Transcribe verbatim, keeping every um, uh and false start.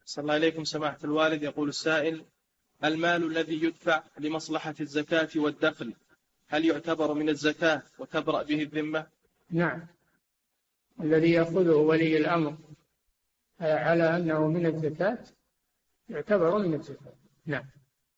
صلى الله عليكم سماحة الوالد. يقول السائل: المال الذي يدفع لمصلحة الزكاة والدخل هل يعتبر من الزكاة وتبرأ به الذمة؟ نعم، الذي يأخذه ولي الأمر على أنه من الزكاة يعتبر من الزكاة. نعم.